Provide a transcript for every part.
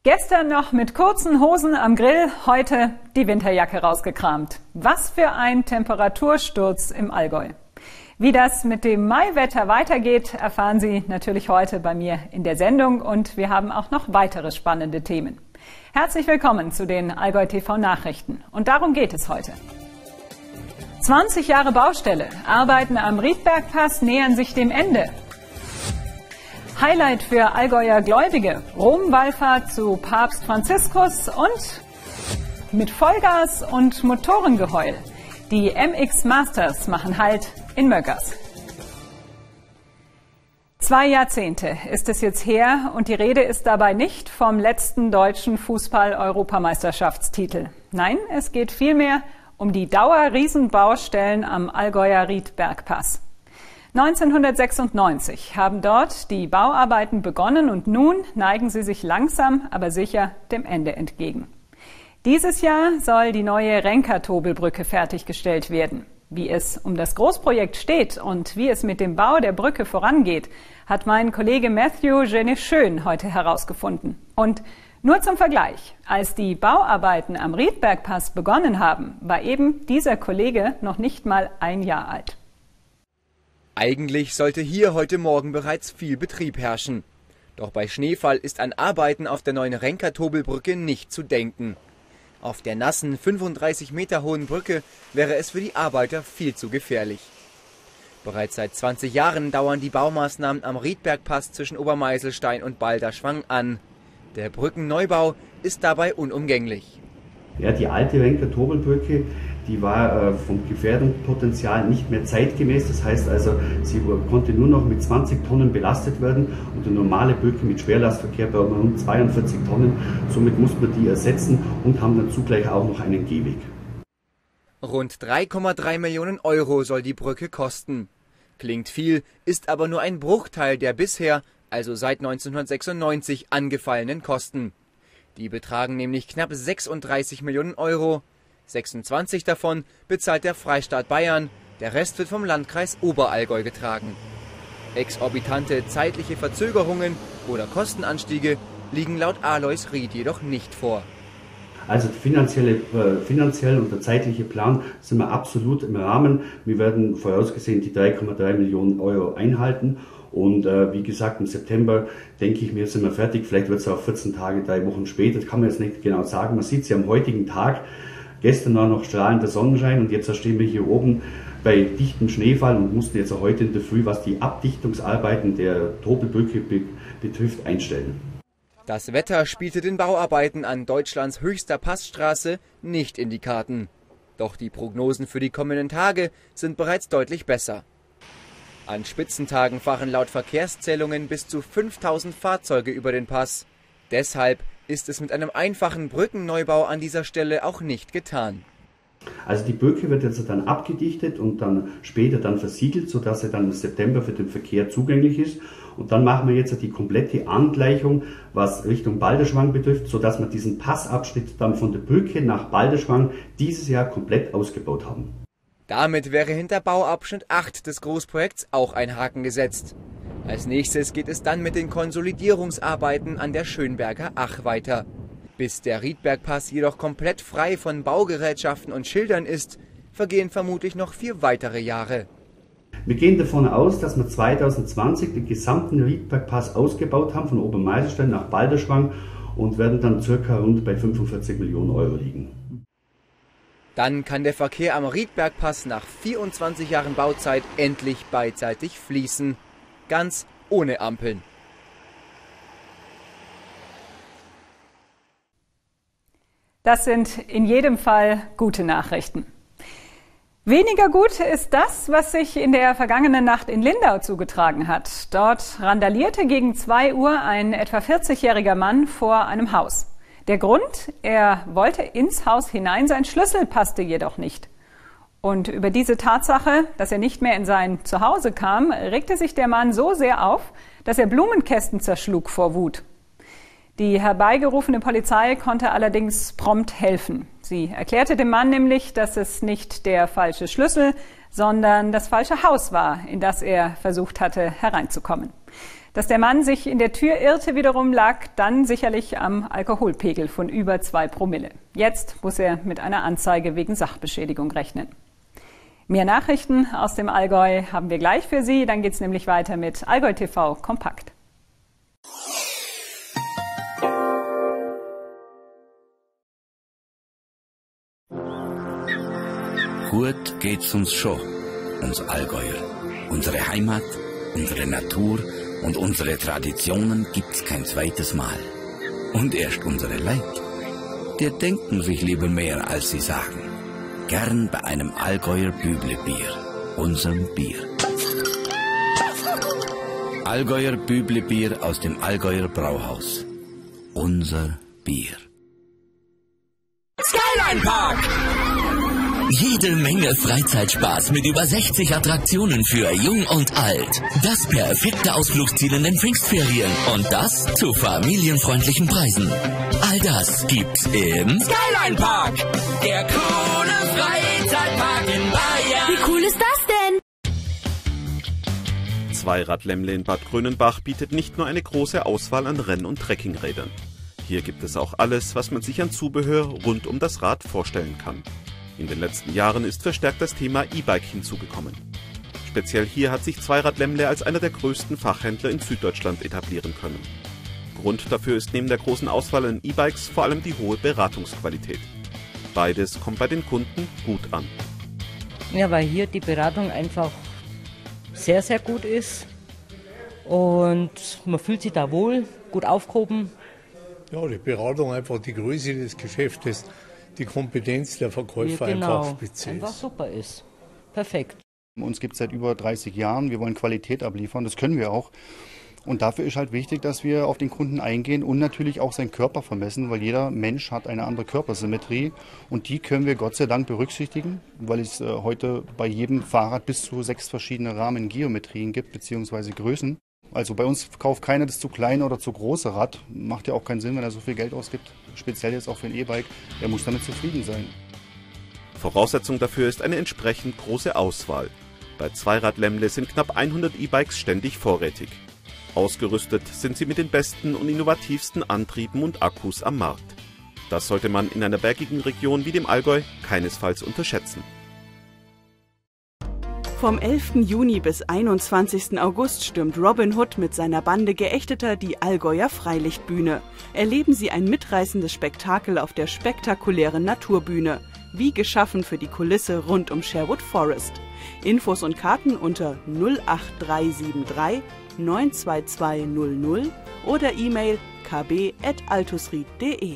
Gestern noch mit kurzen Hosen am Grill, heute die Winterjacke rausgekramt. Was für ein Temperatursturz im Allgäu. Wie das mit dem Maiwetter weitergeht, erfahren Sie natürlich heute bei mir in der Sendung und wir haben auch noch weitere spannende Themen. Herzlich willkommen zu den Allgäu TV Nachrichten und darum geht es heute. 20 Jahre Baustelle, Arbeiten am Riedbergpass nähern sich dem Ende. Highlight für Allgäuer Gläubige, Rom-Wallfahrt zu Papst Franziskus und mit Vollgas und Motorengeheul. Die MX Masters machen Halt in Möckers. 2 Jahrzehnte ist es jetzt her und die Rede ist dabei nicht vom letzten deutschen Fußball-Europameisterschaftstitel. Nein, es geht vielmehr um die Dauer-Riesenbaustellen am Allgäuer Riedbergpass. 1996 haben dort die Bauarbeiten begonnen und nun neigen sie sich langsam, aber sicher dem Ende entgegen. Dieses Jahr soll die neue Renker-Tobel-Brücke fertiggestellt werden. Wie es um das Großprojekt steht und wie es mit dem Bau der Brücke vorangeht, hat mein Kollege Matthew Genet-Schön heute herausgefunden. Und nur zum Vergleich, als die Bauarbeiten am Riedbergpass begonnen haben, war eben dieser Kollege noch nicht mal 1 Jahr alt. Eigentlich sollte hier heute Morgen bereits viel Betrieb herrschen. Doch bei Schneefall ist an Arbeiten auf der neuen Renker-Tobel-Brücke nicht zu denken. Auf der nassen, 35 Meter hohen Brücke wäre es für die Arbeiter viel zu gefährlich. Bereits seit 20 Jahren dauern die Baumaßnahmen am Riedbergpass zwischen Obermeiselstein und Balderschwang an. Der Brückenneubau ist dabei unumgänglich. Ja, die alte Renker-Tobel-Brücke, die war vom Gefährdungspotenzial nicht mehr zeitgemäß. Das heißt also, sie konnte nur noch mit 20 Tonnen belastet werden und eine normale Brücke mit Schwerlastverkehr bei rund 42 Tonnen. Somit musste man die ersetzen und haben dann zugleich auch noch einen Gehweg. Rund 3,3 Millionen Euro soll die Brücke kosten. Klingt viel, ist aber nur ein Bruchteil der bisher, also seit 1996, angefallenen Kosten. Die betragen nämlich knapp 36 Millionen Euro. 26 davon bezahlt der Freistaat Bayern, der Rest wird vom Landkreis Oberallgäu getragen. Exorbitante zeitliche Verzögerungen oder Kostenanstiege liegen laut Alois Ried jedoch nicht vor. Also finanziell und der zeitliche Plan sind wir absolut im Rahmen. Wir werden vorausgesehen die 3,3 Millionen Euro einhalten. Und wie gesagt, im September, denke ich mir, sind wir fertig. Vielleicht wird es auch 14 Tage, 3 Wochen später. Das kann man jetzt nicht genau sagen. Man sieht es ja am heutigen Tag. Gestern war noch strahlender Sonnenschein und jetzt stehen wir hier oben bei dichtem Schneefall und mussten jetzt auch heute in der Früh, was die Abdichtungsarbeiten der Tobelbrücke betrifft, einstellen. Das Wetter spielte den Bauarbeiten an Deutschlands höchster Passstraße nicht in die Karten. Doch die Prognosen für die kommenden Tage sind bereits deutlich besser. An Spitzentagen fahren laut Verkehrszählungen bis zu 5000 Fahrzeuge über den Pass. Deshalb ist es mit einem einfachen Brückenneubau an dieser Stelle auch nicht getan. Also die Brücke wird jetzt dann abgedichtet und dann später dann versiegelt, sodass sie dann im September für den Verkehr zugänglich ist. Und dann machen wir jetzt die komplette Angleichung, was Richtung Balderschwang betrifft, sodass wir diesen Passabschnitt dann von der Brücke nach Balderschwang dieses Jahr komplett ausgebaut haben. Damit wäre hinter Bauabschnitt 8 des Großprojekts auch ein Haken gesetzt. Als nächstes geht es dann mit den Konsolidierungsarbeiten an der Schönberger Ach weiter. Bis der Riedbergpass jedoch komplett frei von Baugerätschaften und Schildern ist, vergehen vermutlich noch 4 weitere Jahre. Wir gehen davon aus, dass wir 2020 den gesamten Riedbergpass ausgebaut haben, von Obermeiselstein nach Balderschwang und werden dann circa rund bei 45 Millionen Euro liegen. Dann kann der Verkehr am Riedbergpass nach 24 Jahren Bauzeit endlich beidseitig fließen. Ganz ohne Ampeln. Das sind in jedem Fall gute Nachrichten. Weniger gut ist das, was sich in der vergangenen Nacht in Lindau zugetragen hat. Dort randalierte gegen 2 Uhr ein etwa 40-jähriger Mann vor einem Haus. Der Grund? Er wollte ins Haus hinein, sein Schlüssel passte jedoch nicht. Und über diese Tatsache, dass er nicht mehr in sein Zuhause kam, regte sich der Mann so sehr auf, dass er Blumenkästen zerschlug vor Wut. Die herbeigerufene Polizei konnte allerdings prompt helfen. Sie erklärte dem Mann nämlich, dass es nicht der falsche Schlüssel, sondern das falsche Haus war, in das er versucht hatte hereinzukommen. Dass der Mann sich in der Tür irrte wiederum lag dann sicherlich am Alkoholpegel von über 2 Promille. Jetzt muss er mit einer Anzeige wegen Sachbeschädigung rechnen. Mehr Nachrichten aus dem Allgäu haben wir gleich für Sie. Dann geht es nämlich weiter mit Allgäu TV Kompakt. Gut geht's uns schon, uns Allgäuer. Unsere Heimat, unsere Natur und unsere Traditionen gibt's kein zweites Mal. Und erst unsere Leute, die denken sich lieber mehr, als sie sagen. Gern bei einem Allgäuer Büble-Bier, unserem Bier. Allgäuer Büble-Bier aus dem Allgäuer Brauhaus. Unser Bier. Skyline Park! Jede Menge Freizeitspaß mit über 60 Attraktionen für Jung und Alt. Das perfekte Ausflugsziel in den Pfingstferien. Und das zu familienfreundlichen Preisen. All das gibt's im Skyline Park. Der coole Freizeitpark in Bayern. Wie cool ist das denn? Zweiradlämmle in Bad Grönenbach bietet nicht nur eine große Auswahl an Renn- und Trekkingrädern. Hier gibt es auch alles, was man sich an Zubehör rund um das Rad vorstellen kann. In den letzten Jahren ist verstärkt das Thema E-Bike hinzugekommen. Speziell hier hat sich Zweiradlämmle als einer der größten Fachhändler in Süddeutschland etablieren können. Grund dafür ist neben der großen Auswahl an E-Bikes vor allem die hohe Beratungsqualität. Beides kommt bei den Kunden gut an. Ja, weil hier die Beratung einfach sehr, sehr gut ist und man fühlt sich da wohl, gut aufgehoben. Ja, die Beratung, einfach die Größe des Geschäftes, die Kompetenz der Verkäufer einfach spitze ist. Einfach super ist. Perfekt. Uns gibt es seit über 30 Jahren. Wir wollen Qualität abliefern, das können wir auch. Und dafür ist halt wichtig, dass wir auf den Kunden eingehen und natürlich auch seinen Körper vermessen, weil jeder Mensch hat eine andere Körpersymmetrie und die können wir Gott sei Dank berücksichtigen, weil es heute bei jedem Fahrrad bis zu 6 verschiedene Rahmengeometrien gibt, beziehungsweise Größen. Also bei uns kauft keiner das zu kleine oder zu große Rad. Macht ja auch keinen Sinn, wenn er so viel Geld ausgibt. Speziell jetzt auch für ein E-Bike. Er muss damit zufrieden sein. Voraussetzung dafür ist eine entsprechend große Auswahl. Bei Zweiradlämmle sind knapp 100 E-Bikes ständig vorrätig. Ausgerüstet sind sie mit den besten und innovativsten Antrieben und Akkus am Markt. Das sollte man in einer bergigen Region wie dem Allgäu keinesfalls unterschätzen. Vom 11. Juni bis 21. August stürmt Robin Hood mit seiner Bande Geächteter die Allgäuer Freilichtbühne. Erleben Sie ein mitreißendes Spektakel auf der spektakulären Naturbühne, wie geschaffen für die Kulisse rund um Sherwood Forest. Infos und Karten unter 08373 92200 oder E-Mail kb@altusried.de.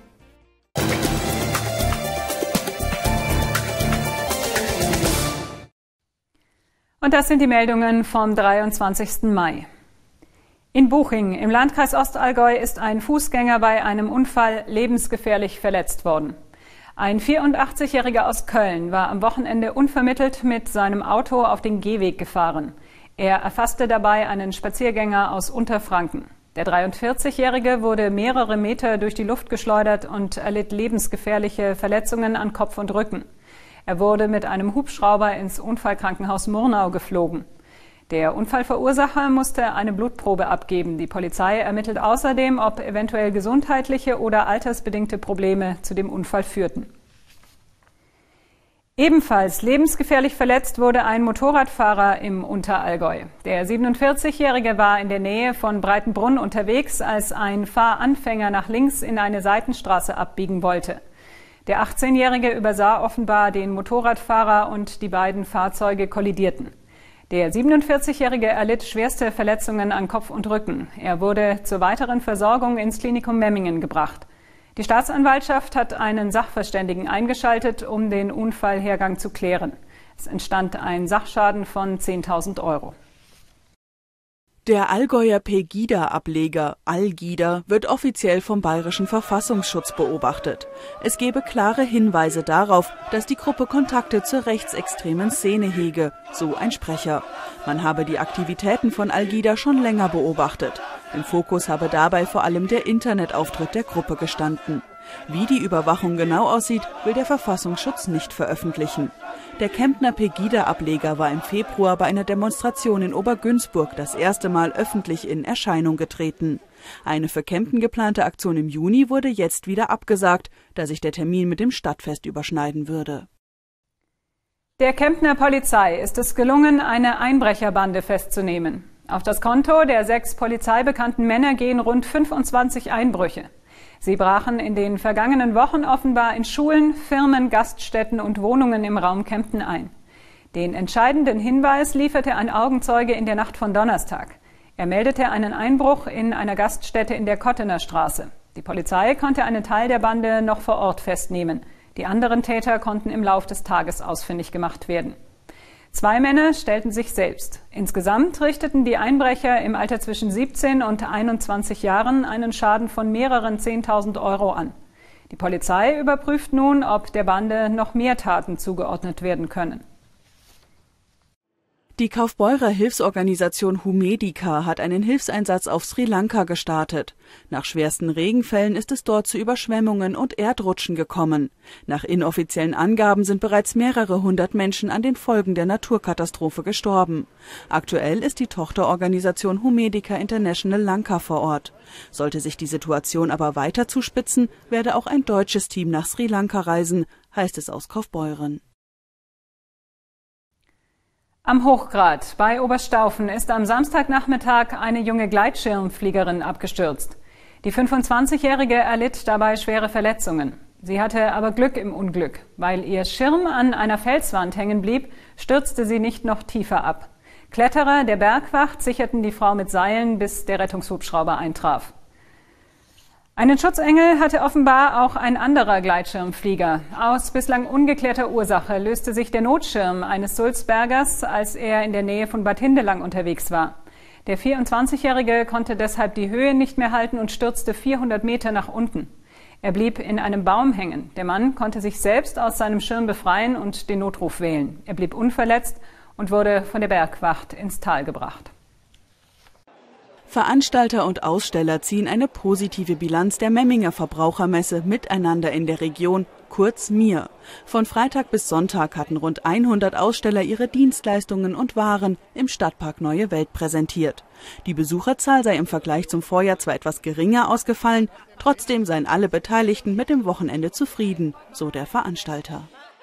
Und das sind die Meldungen vom 23. Mai. In Buching im Landkreis Ostallgäu ist ein Fußgänger bei einem Unfall lebensgefährlich verletzt worden. Ein 84-Jähriger aus Köln war am Wochenende unvermittelt mit seinem Auto auf den Gehweg gefahren. Er erfasste dabei einen Spaziergänger aus Unterfranken. Der 43-Jährige wurde mehrere Meter durch die Luft geschleudert und erlitt lebensgefährliche Verletzungen an Kopf und Rücken. Er wurde mit einem Hubschrauber ins Unfallkrankenhaus Murnau geflogen. Der Unfallverursacher musste eine Blutprobe abgeben. Die Polizei ermittelt außerdem, ob eventuell gesundheitliche oder altersbedingte Probleme zu dem Unfall führten. Ebenfalls lebensgefährlich verletzt wurde ein Motorradfahrer im Unterallgäu. Der 47-Jährige war in der Nähe von Breitenbrunn unterwegs, als ein Fahranfänger nach links in eine Seitenstraße abbiegen wollte. Der 18-Jährige übersah offenbar den Motorradfahrer und die beiden Fahrzeuge kollidierten. Der 47-Jährige erlitt schwerste Verletzungen an Kopf und Rücken. Er wurde zur weiteren Versorgung ins Klinikum Memmingen gebracht. Die Staatsanwaltschaft hat einen Sachverständigen eingeschaltet, um den Unfallhergang zu klären. Es entstand ein Sachschaden von 10.000 €. Der Allgäuer Pegida-Ableger Algida wird offiziell vom Bayerischen Verfassungsschutz beobachtet. Es gebe klare Hinweise darauf, dass die Gruppe Kontakte zur rechtsextremen Szene hege, so ein Sprecher. Man habe die Aktivitäten von Algida schon länger beobachtet. Im Fokus habe dabei vor allem der Internetauftritt der Gruppe gestanden. Wie die Überwachung genau aussieht, will der Verfassungsschutz nicht veröffentlichen. Der Kemptner Pegida-Ableger war im Februar bei einer Demonstration in Obergünzburg das erste Mal öffentlich in Erscheinung getreten. Eine für Kempten geplante Aktion im Juni wurde jetzt wieder abgesagt, da sich der Termin mit dem Stadtfest überschneiden würde. Der Kemptner Polizei ist es gelungen, eine Einbrecherbande festzunehmen. Auf das Konto der 6 polizeibekannten Männer gehen rund 25 Einbrüche. Sie brachen in den vergangenen Wochen offenbar in Schulen, Firmen, Gaststätten und Wohnungen im Raum Kempten ein. Den entscheidenden Hinweis lieferte ein Augenzeuge in der Nacht von Donnerstag. Er meldete einen Einbruch in einer Gaststätte in der Kottener Straße. Die Polizei konnte einen Teil der Bande noch vor Ort festnehmen. Die anderen Täter konnten im Lauf des Tages ausfindig gemacht werden. 2 Männer stellten sich selbst. Insgesamt richteten die Einbrecher im Alter zwischen 17 und 21 Jahren einen Schaden von mehreren 10.000 Euro an. Die Polizei überprüft nun, ob der Bande noch mehr Taten zugeordnet werden können. Die Kaufbeurer Hilfsorganisation Humedica hat einen Hilfseinsatz auf Sri Lanka gestartet. Nach schwersten Regenfällen ist es dort zu Überschwemmungen und Erdrutschen gekommen. Nach inoffiziellen Angaben sind bereits mehrere 100 Menschen an den Folgen der Naturkatastrophe gestorben. Aktuell ist die Tochterorganisation Humedica International Lanka vor Ort. Sollte sich die Situation aber weiter zuspitzen, werde auch ein deutsches Team nach Sri Lanka reisen, heißt es aus Kaufbeuren. Am Hochgrat bei Oberstaufen ist am Samstagnachmittag eine junge Gleitschirmfliegerin abgestürzt. Die 25-Jährige erlitt dabei schwere Verletzungen. Sie hatte aber Glück im Unglück. Weil ihr Schirm an einer Felswand hängen blieb, stürzte sie nicht noch tiefer ab. Kletterer der Bergwacht sicherten die Frau mit Seilen, bis der Rettungshubschrauber eintraf. Einen Schutzengel hatte offenbar auch ein anderer Gleitschirmflieger. Aus bislang ungeklärter Ursache löste sich der Notschirm eines Sulzbergers, als er in der Nähe von Bad Hindelang unterwegs war. Der 24-Jährige konnte deshalb die Höhe nicht mehr halten und stürzte 400 Meter nach unten. Er blieb in einem Baum hängen. Der Mann konnte sich selbst aus seinem Schirm befreien und den Notruf wählen. Er blieb unverletzt und wurde von der Bergwacht ins Tal gebracht. Veranstalter und Aussteller ziehen eine positive Bilanz der Memminger Verbrauchermesse Miteinander in der Region, kurz MIR. Von Freitag bis Sonntag hatten rund 100 Aussteller ihre Dienstleistungen und Waren im Stadtpark Neue Welt präsentiert. Die Besucherzahl sei im Vergleich zum Vorjahr zwar etwas geringer ausgefallen, trotzdem seien alle Beteiligten mit dem Wochenende zufrieden, so der Veranstalter.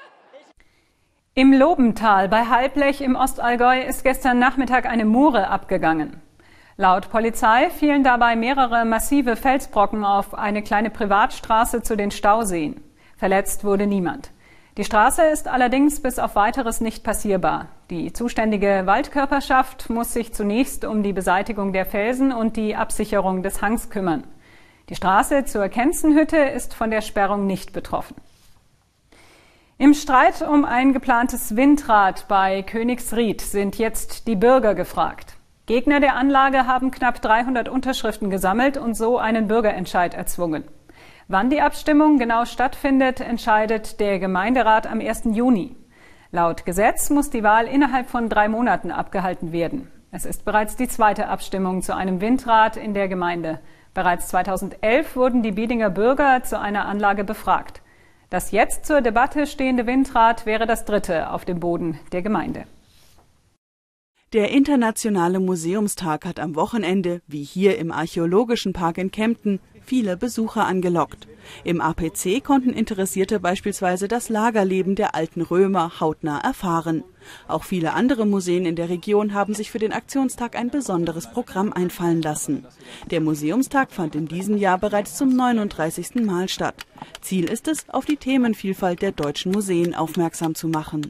Im Lobental bei Halblech im Ostallgäu ist gestern Nachmittag eine Mure abgegangen. Laut Polizei fielen dabei mehrere massive Felsbrocken auf eine kleine Privatstraße zu den Stauseen. Verletzt wurde niemand. Die Straße ist allerdings bis auf Weiteres nicht passierbar. Die zuständige Waldkörperschaft muss sich zunächst um die Beseitigung der Felsen und die Absicherung des Hangs kümmern. Die Straße zur Kenzenhütte ist von der Sperrung nicht betroffen. Im Streit um ein geplantes Windrad bei Königsried sind jetzt die Bürger gefragt. Gegner der Anlage haben knapp 300 Unterschriften gesammelt und so einen Bürgerentscheid erzwungen. Wann die Abstimmung genau stattfindet, entscheidet der Gemeinderat am 1. Juni. Laut Gesetz muss die Wahl innerhalb von 3 Monaten abgehalten werden. Es ist bereits die zweite Abstimmung zu einem Windrad in der Gemeinde. Bereits 2011 wurden die Biedinger Bürger zu einer Anlage befragt. Das jetzt zur Debatte stehende Windrad wäre das dritte auf dem Boden der Gemeinde. Der Internationale Museumstag hat am Wochenende, wie hier im Archäologischen Park in Kempten, viele Besucher angelockt. Im APC konnten Interessierte beispielsweise das Lagerleben der alten Römer hautnah erfahren. Auch viele andere Museen in der Region haben sich für den Aktionstag ein besonderes Programm einfallen lassen. Der Museumstag fand in diesem Jahr bereits zum 39. Mal statt. Ziel ist es, auf die Themenvielfalt der deutschen Museen aufmerksam zu machen.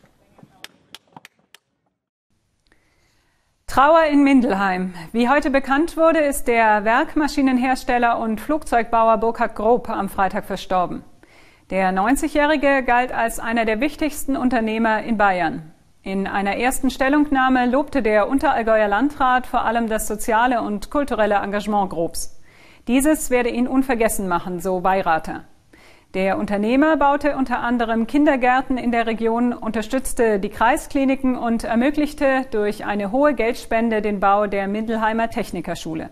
Trauer in Mindelheim. Wie heute bekannt wurde, ist der Werkmaschinenhersteller und Flugzeugbauer Burkhard Grob am Freitag verstorben. Der 90-Jährige galt als einer der wichtigsten Unternehmer in Bayern. In einer ersten Stellungnahme lobte der Unterallgäuer Landrat vor allem das soziale und kulturelle Engagement Grobs. Dieses werde ihn unvergessen machen, so Weirater. Der Unternehmer baute unter anderem Kindergärten in der Region, unterstützte die Kreiskliniken und ermöglichte durch eine hohe Geldspende den Bau der Mindelheimer Technikerschule.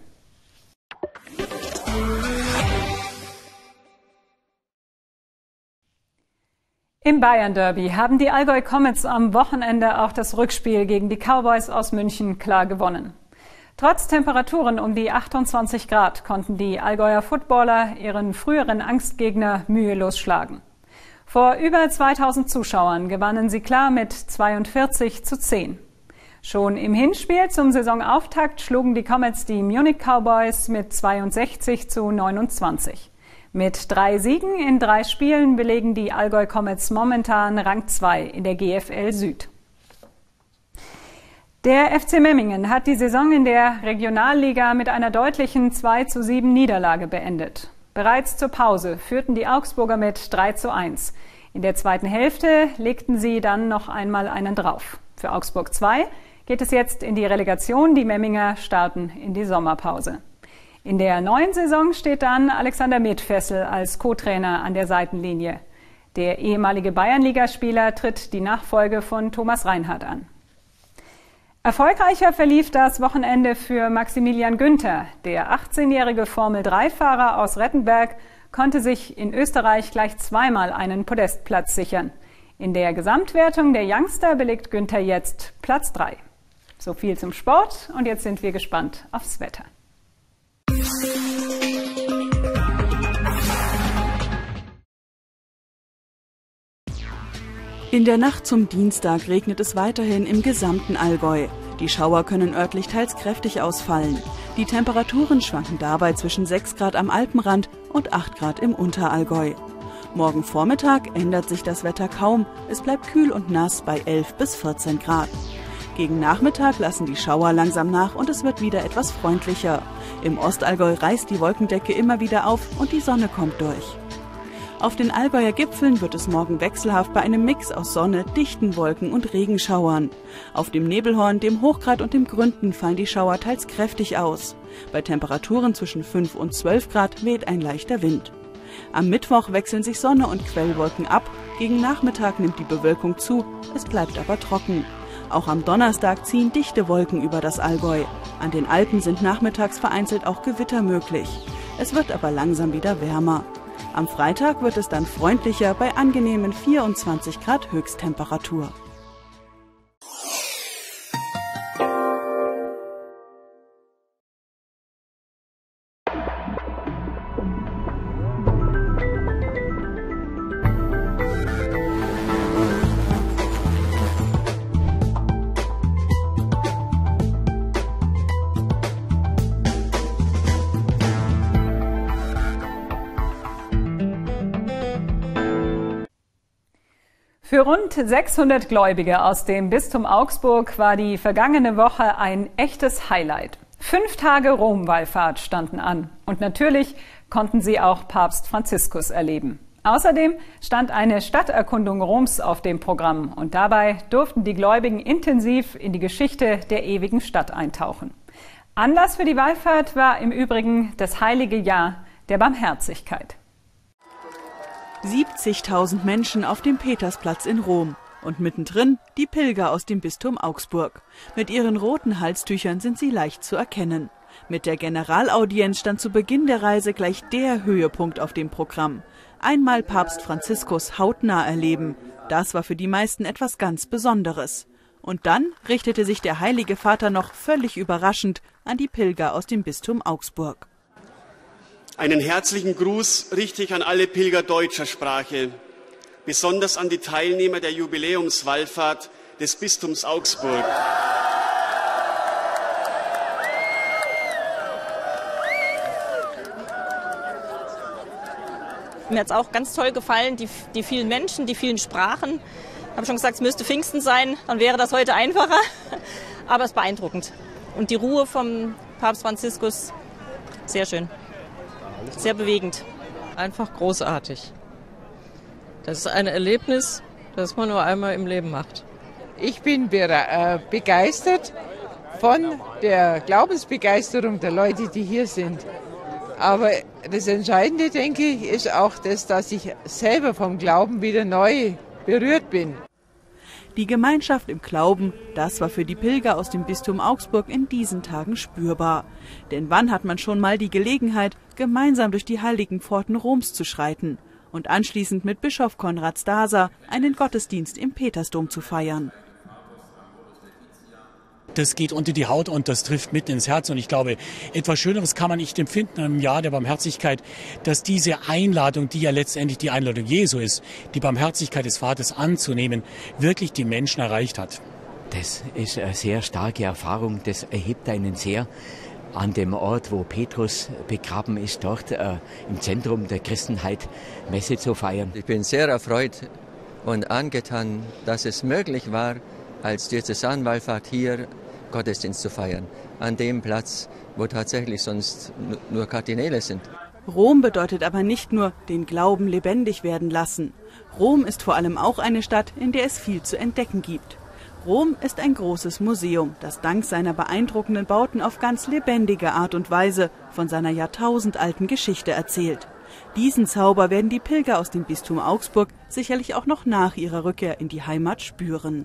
Im Bayern-Derby haben die Allgäu Comets am Wochenende auch das Rückspiel gegen die Cowboys aus München klar gewonnen. Trotz Temperaturen um die 28 Grad konnten die Allgäuer Footballer ihren früheren Angstgegner mühelos schlagen. Vor über 2000 Zuschauern gewannen sie klar mit 42:10. Schon im Hinspiel zum Saisonauftakt schlugen die Comets die Munich Cowboys mit 62:29. Mit 3 Siegen in 3 Spielen belegen die Allgäu Comets momentan Rang 2 in der GFL Süd. Der FC Memmingen hat die Saison in der Regionalliga mit einer deutlichen 2:7 Niederlage beendet. Bereits zur Pause führten die Augsburger mit 3:1. In der zweiten Hälfte legten sie dann noch einmal einen drauf. Für Augsburg 2 geht es jetzt in die Relegation. Die Memminger starten in die Sommerpause. In der neuen Saison steht dann Alexander Medfessel als Co-Trainer an der Seitenlinie. Der ehemalige Bayernligaspieler tritt die Nachfolge von Thomas Reinhardt an. Erfolgreicher verlief das Wochenende für Maximilian Günther. Der 18-jährige Formel-3-Fahrer aus Rettenberg konnte sich in Österreich gleich zweimal einen Podestplatz sichern. In der Gesamtwertung der Youngster belegt Günther jetzt Platz 3. So viel zum Sport und jetzt sind wir gespannt aufs Wetter. In der Nacht zum Dienstag regnet es weiterhin im gesamten Allgäu. Die Schauer können örtlich teils kräftig ausfallen. Die Temperaturen schwanken dabei zwischen 6 Grad am Alpenrand und 8 Grad im Unterallgäu. Morgen Vormittag ändert sich das Wetter kaum. Es bleibt kühl und nass bei 11 bis 14 Grad. Gegen Nachmittag lassen die Schauer langsam nach und es wird wieder etwas freundlicher. Im Ostallgäu reißt die Wolkendecke immer wieder auf und die Sonne kommt durch. Auf den Allgäuer Gipfeln wird es morgen wechselhaft bei einem Mix aus Sonne, dichten Wolken und Regenschauern. Auf dem Nebelhorn, dem Hochgrat und dem Gründen fallen die Schauer teils kräftig aus. Bei Temperaturen zwischen 5 und 12 Grad weht ein leichter Wind. Am Mittwoch wechseln sich Sonne und Quellwolken ab. Gegen Nachmittag nimmt die Bewölkung zu, es bleibt aber trocken. Auch am Donnerstag ziehen dichte Wolken über das Allgäu. An den Alpen sind nachmittags vereinzelt auch Gewitter möglich. Es wird aber langsam wieder wärmer. Am Freitag wird es dann freundlicher bei angenehmen 24 Grad Höchsttemperatur. Für rund 600 Gläubige aus dem Bistum Augsburg war die vergangene Woche ein echtes Highlight. 5 Tage Rom-Wallfahrt standen an und natürlich konnten sie auch Papst Franziskus erleben. Außerdem stand eine Stadterkundung Roms auf dem Programm und dabei durften die Gläubigen intensiv in die Geschichte der ewigen Stadt eintauchen. Anlass für die Wallfahrt war im Übrigen das heilige Jahr der Barmherzigkeit. 70.000 Menschen auf dem Petersplatz in Rom und mittendrin die Pilger aus dem Bistum Augsburg. Mit ihren roten Halstüchern sind sie leicht zu erkennen. Mit der Generalaudienz stand zu Beginn der Reise gleich der Höhepunkt auf dem Programm. Einmal Papst Franziskus hautnah erleben. Das war für die meisten etwas ganz Besonderes. Und dann richtete sich der Heilige Vater noch völlig überraschend an die Pilger aus dem Bistum Augsburg. Einen herzlichen Gruß richte ich an alle Pilger deutscher Sprache, besonders an die Teilnehmer der Jubiläumswallfahrt des Bistums Augsburg. Mir hat es auch ganz toll gefallen, die vielen Menschen, die vielen Sprachen. Ich habe schon gesagt, es müsste Pfingsten sein, dann wäre das heute einfacher. Aber es ist beeindruckend. Und die Ruhe vom Papst Franziskus, sehr schön. Sehr bewegend. Einfach großartig. Das ist ein Erlebnis, das man nur einmal im Leben macht. Ich bin begeistert von der Glaubensbegeisterung der Leute, die hier sind. Aber das Entscheidende, denke ich, ist auch das, dass ich selber vom Glauben wieder neu berührt bin. Die Gemeinschaft im Glauben, das war für die Pilger aus dem Bistum Augsburg in diesen Tagen spürbar. Denn wann hat man schon mal die Gelegenheit, gemeinsam durch die heiligen Pforten Roms zu schreiten? und anschließend mit Bischof Konrad Staser einen Gottesdienst im Petersdom zu feiern. Das geht unter die Haut und das trifft mitten ins Herz. Und ich glaube, etwas Schöneres kann man nicht empfinden im Jahr der Barmherzigkeit, dass diese Einladung, die ja letztendlich die Einladung Jesu ist, die Barmherzigkeit des Vaters anzunehmen, wirklich die Menschen erreicht hat. Das ist eine sehr starke Erfahrung, das erhebt einen sehr an dem Ort, wo Petrus begraben ist, dort im Zentrum der Christenheit Messe zu feiern. Ich bin sehr erfreut und angetan, dass es möglich war, als Diözesanwallfahrt hier Gottesdienst zu feiern, an dem Platz, wo tatsächlich sonst nur Kardinäle sind. Rom bedeutet aber nicht nur den Glauben lebendig werden lassen. Rom ist vor allem auch eine Stadt, in der es viel zu entdecken gibt. Rom ist ein großes Museum, das dank seiner beeindruckenden Bauten auf ganz lebendige Art und Weise von seiner jahrtausendalten Geschichte erzählt. Diesen Zauber werden die Pilger aus dem Bistum Augsburg sicherlich auch noch nach ihrer Rückkehr in die Heimat spüren.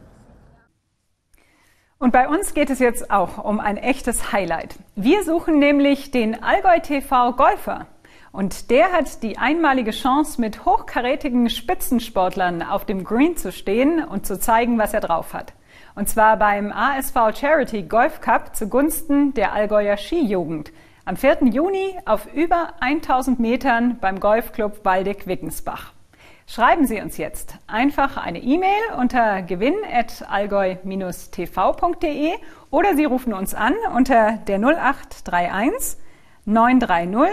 Und bei uns geht es jetzt auch um ein echtes Highlight. Wir suchen nämlich den Allgäu TV Golfer. Und der hat die einmalige Chance, mit hochkarätigen Spitzensportlern auf dem Green zu stehen und zu zeigen, was er drauf hat. Und zwar beim ASV Charity Golf Cup zugunsten der Allgäuer Skijugend. Am 4. Juni auf über 1000 Metern beim Golfclub Waldeck-Wittensbach. Schreiben Sie uns jetzt einfach eine E-Mail unter gewinn@allgäu-tv.de oder Sie rufen uns an unter der 0831 930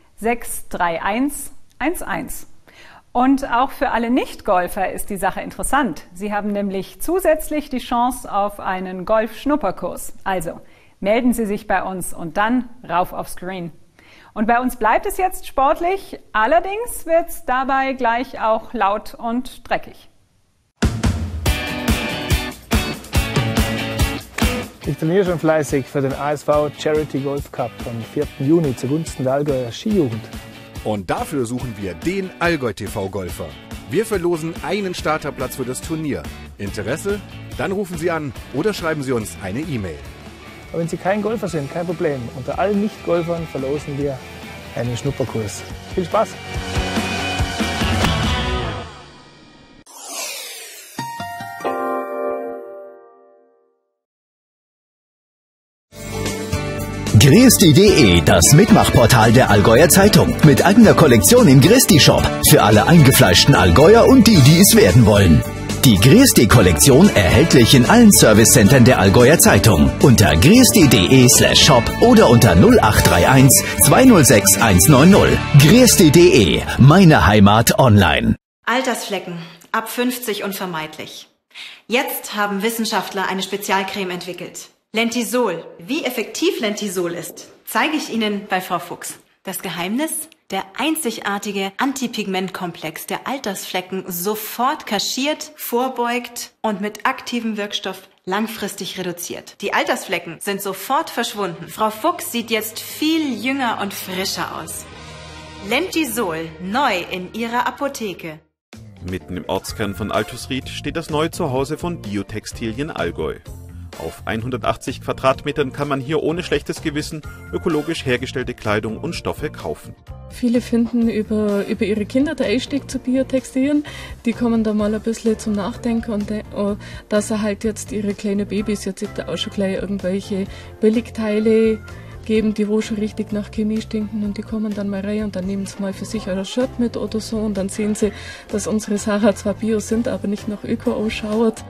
63111. Und auch für alle Nicht-Golfer ist die Sache interessant. Sie haben nämlich zusätzlich die Chance auf einen Golf-Schnupperkurs. Also melden Sie sich bei uns und dann rauf aufs Green. Und bei uns bleibt es jetzt sportlich, allerdings wird es dabei gleich auch laut und dreckig. Ich trainiere schon fleißig für den ASV Charity Golf Cup am 4. Juni zugunsten der Allgäuer Skijugend. Und dafür suchen wir den Allgäu TV Golfer. Wir verlosen einen Starterplatz für das Turnier. Interesse? Dann rufen Sie an oder schreiben Sie uns eine E-Mail. Aber wenn Sie kein Golfer sind, kein Problem. Unter allen Nicht-Golfern verlosen wir einen Schnupperkurs. Viel Spaß! Gristi.de, das Mitmachportal der Allgäuer Zeitung. Mit eigener Kollektion im Gristi-Shop. Für alle eingefleischten Allgäuer und die, die es werden wollen. Die Gristi-Kollektion erhältlich in allen Servicecentern der Allgäuer Zeitung. Unter gristi.de/shop oder unter 0831 206 190. Gristi.de, meine Heimat online. Altersflecken, ab 50 unvermeidlich. Jetzt haben Wissenschaftler eine Spezialcreme entwickelt. Lentisol. Wie effektiv Lentisol ist, zeige ich Ihnen bei Frau Fuchs. Das Geheimnis? Der einzigartige Antipigmentkomplex, der Altersflecken sofort kaschiert, vorbeugt und mit aktivem Wirkstoff langfristig reduziert. Die Altersflecken sind sofort verschwunden. Frau Fuchs sieht jetzt viel jünger und frischer aus. Lentisol, neu in Ihrer Apotheke. Mitten im Ortskern von Altusried steht das neue Zuhause von Biotextilien Allgäu. Auf 180 Quadratmetern kann man hier ohne schlechtes Gewissen ökologisch hergestellte Kleidung und Stoffe kaufen. Viele finden über ihre Kinder der Einstieg zu Biotextilien. Die kommen da mal ein bisschen zum Nachdenken und dass sie halt jetzt ihre kleinen Babys jetzt auch schon gleich irgendwelche Billigteile geben, die wo schon richtig nach Chemie stinken, und die kommen dann mal rein und dann nehmen sie mal für sich ein Shirt mit oder so und dann sehen sie, dass unsere Sachen zwar Bio sind, aber nicht nach Öko ausschaut.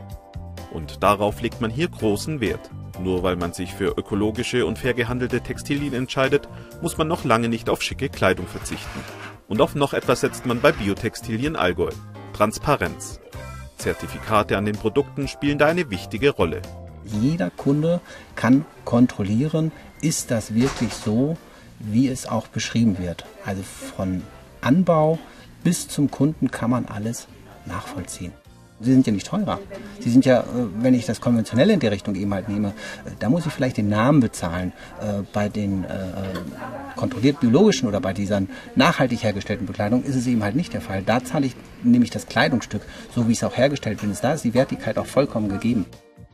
Und darauf legt man hier großen Wert. Nur weil man sich für ökologische und fair gehandelte Textilien entscheidet, muss man noch lange nicht auf schicke Kleidung verzichten. Und auf noch etwas setzt man bei Biotextilien Allgäu: Transparenz. Zertifikate an den Produkten spielen da eine wichtige Rolle. Jeder Kunde kann kontrollieren, ist das wirklich so, wie es auch beschrieben wird. Also von Anbau bis zum Kunden kann man alles nachvollziehen. Sie sind ja nicht teurer. Sie sind ja, wenn ich das Konventionelle in der Richtung eben halt nehme, da muss ich vielleicht den Namen bezahlen. Bei den kontrolliert biologischen oder bei dieser nachhaltig hergestellten Bekleidung ist es eben halt nicht der Fall. Da zahle ich nämlich das Kleidungsstück, so wie es auch hergestellt wird. Da ist die Wertigkeit auch vollkommen gegeben.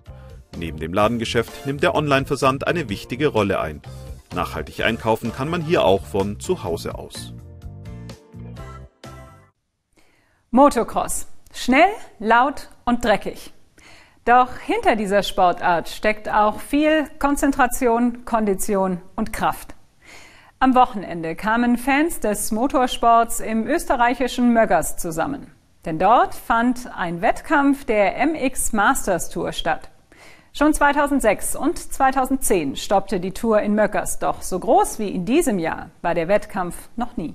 Neben dem Ladengeschäft nimmt der Online-Versand eine wichtige Rolle ein. Nachhaltig einkaufen kann man hier auch von zu Hause aus. Motocross. Schnell, laut und dreckig. Doch hinter dieser Sportart steckt auch viel Konzentration, Kondition und Kraft. Am Wochenende kamen Fans des Motorsports im österreichischen Möggers zusammen. Denn dort fand ein Wettkampf der MX Masters Tour statt. Schon 2006 und 2010 stoppte die Tour in Möggers, doch so groß wie in diesem Jahr war der Wettkampf noch nie.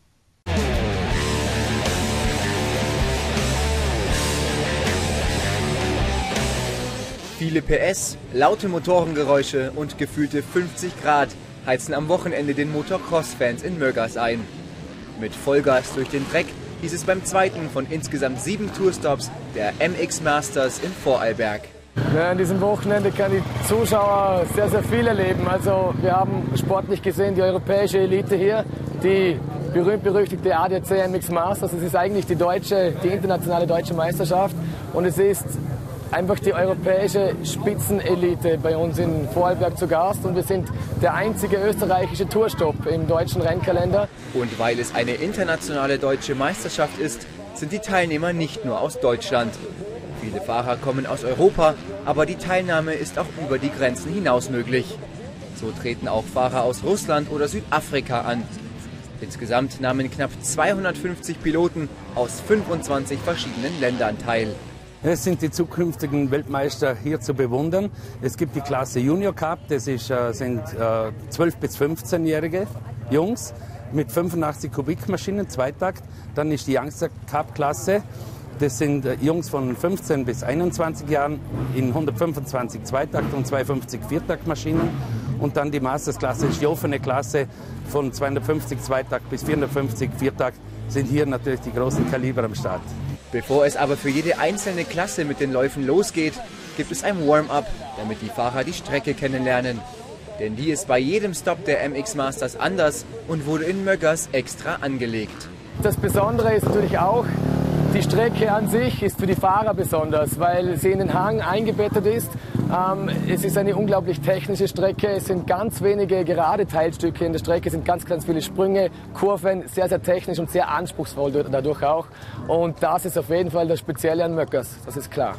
Viele PS, laute Motorengeräusche und gefühlte 50 Grad heizen am Wochenende den Motocross-Fans in Möggers ein. Mit Vollgas durch den Dreck hieß es beim zweiten von insgesamt 7 Tourstops der MX Masters in Vorarlberg. Ja, an diesem Wochenende kann die Zuschauer sehr, sehr viel erleben. Also wir haben sportlich gesehen die europäische Elite hier, die berühmt-berüchtigte ADAC MX Masters. Es ist eigentlich die internationale deutsche Meisterschaft und es ist einfach die europäische Spitzenelite bei uns in Vorarlberg zu Gast und wir sind der einzige österreichische Tourstopp im deutschen Rennkalender. Und weil es eine internationale deutsche Meisterschaft ist, sind die Teilnehmer nicht nur aus Deutschland. Viele Fahrer kommen aus Europa, aber die Teilnahme ist auch über die Grenzen hinaus möglich. So treten auch Fahrer aus Russland oder Südafrika an. Insgesamt nahmen knapp 250 Piloten aus 25 verschiedenen Ländern teil. Es sind die zukünftigen Weltmeister hier zu bewundern. Es gibt die Klasse Junior Cup, das sind 12- bis 15-jährige Jungs mit 85 Kubikmaschinen, Zweitakt. Dann ist die Youngster Cup Klasse, das sind Jungs von 15 bis 21 Jahren in 125 Zweitakt und 250 Viertaktmaschinen. Und dann die Masters Klasse ist die offene Klasse von 250 Zweitakt bis 450 Viertakt, sind hier natürlich die großen Kaliber am Start. Bevor es aber für jede einzelne Klasse mit den Läufen losgeht, gibt es ein Warm-up, damit die Fahrer die Strecke kennenlernen. Denn die ist bei jedem Stop der MX Masters anders und wurde in Möggers extra angelegt. Das Besondere ist natürlich auch, die Strecke an sich ist für die Fahrer besonders, weil sie in den Hang eingebettet ist. Es ist eine unglaublich technische Strecke. Es sind ganz wenige gerade Teilstücke in der Strecke, es sind ganz, ganz viele Sprünge, Kurven, sehr, sehr technisch und sehr anspruchsvoll dadurch auch. Und das ist auf jeden Fall das Spezielle an Möggers, das ist klar.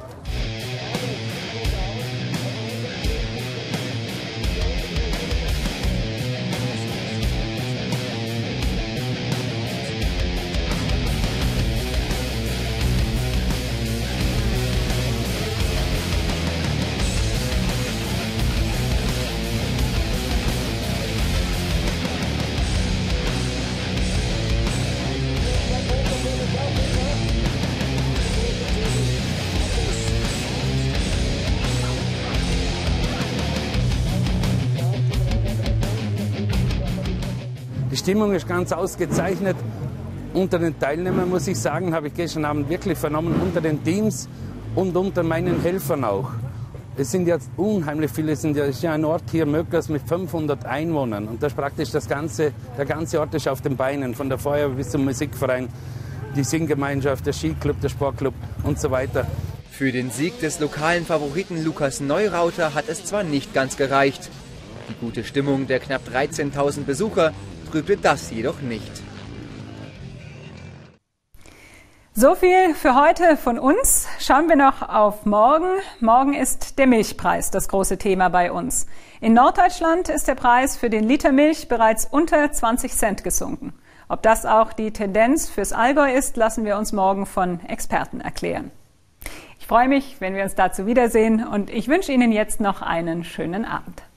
Die Stimmung ist ganz ausgezeichnet. Unter den Teilnehmern, muss ich sagen, habe ich gestern Abend wirklich vernommen, unter den Teams und unter meinen Helfern auch. Es sind jetzt unheimlich viele, es ist ja ein Ort hier, Möggers, mit 500 Einwohnern. Und das ist praktisch der ganze Ort ist auf den Beinen, von der Feuerwehr bis zum Musikverein, die Singgemeinschaft, der Skiclub, der Sportclub und so weiter. Für den Sieg des lokalen Favoriten Lukas Neurauter hat es zwar nicht ganz gereicht. Die gute Stimmung der knapp 13.000 Besucher trübte das jedoch nicht. So viel für heute von uns. Schauen wir noch auf morgen. Morgen ist der Milchpreis das große Thema bei uns. In Norddeutschland ist der Preis für den Liter Milch bereits unter 20 Cent gesunken. Ob das auch die Tendenz fürs Allgäu ist, lassen wir uns morgen von Experten erklären. Ich freue mich, wenn wir uns dazu wiedersehen und ich wünsche Ihnen jetzt noch einen schönen Abend.